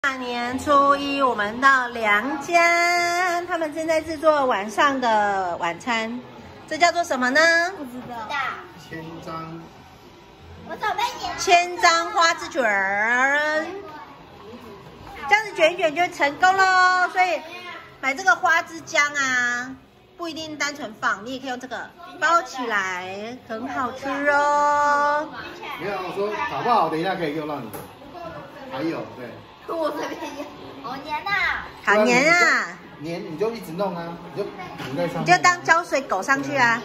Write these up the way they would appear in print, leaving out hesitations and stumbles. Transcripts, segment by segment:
大年初一，我们到梁家，他们正在制作晚上的晚餐，这叫做什么呢？ 不知道。 千张。 我准备千张花枝卷儿，这样子卷一卷就成功喽。所以买这个花枝浆啊，不一定单纯放，你也可以用这个包起来，很好吃哦。 没有，我说搞不好等一下可以用到你的。还有，对。 我这边有，好黏呐！ 好黏啊！ 黏你就一直弄啊，你就涂在上面。 你就当浇水狗上去啊！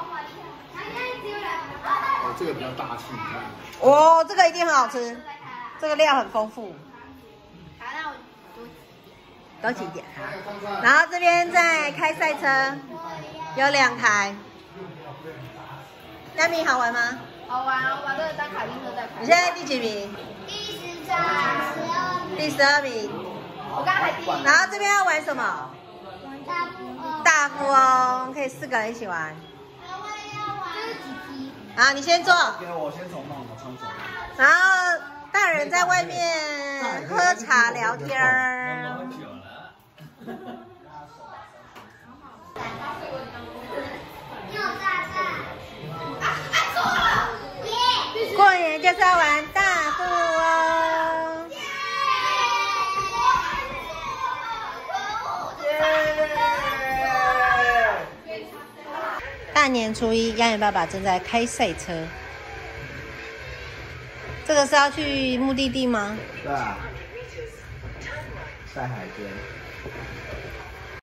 哦，这个比较大气，你看。 哦，这个一定很好吃，这个料很丰富。 好，那我多几点。然后这边在开赛车，有2台。亚米好玩吗？ 好玩啊！我把这个当卡丁车在开。 你现在第几名？第12名。 我刚才第一名。 然后这边要玩什么？大富翁，可以4个人一起玩。 这是几梯？ 好，你先坐。 给我先从我冲走。 然后大人在外面喝茶聊天儿。过年就是要玩大富翁。大年初一，亚远爸爸正在开赛车。这个是要去目的地吗？ 对啊，在海边。